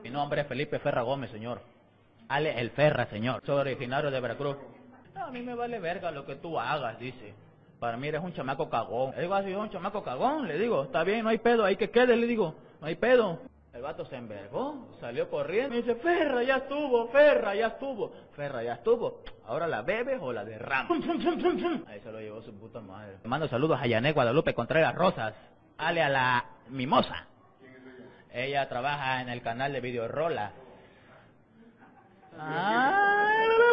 Mi nombre es Felipe Ferra Gómez, señor. Ale el Ferra, señor. Soy originario de Veracruz. No, a mí me vale verga lo que tú hagas, dice. Para mí eres un chamaco cagón. Le digo así, un chamaco cagón, le digo. Está bien, no hay pedo, ahí que quede, le digo. No hay pedo. El vato se envergó, salió corriendo. Me dice, Ferra, ya estuvo, Ferra, ya estuvo. Ferra, ya estuvo. Ahora la bebes o la derramas. Ahí se lo llevó su puta madre. Le mando saludos a Yané Guadalupe Contreras Rosas. Ale a la mimosa. Ella trabaja en el canal de Videorola. Ah,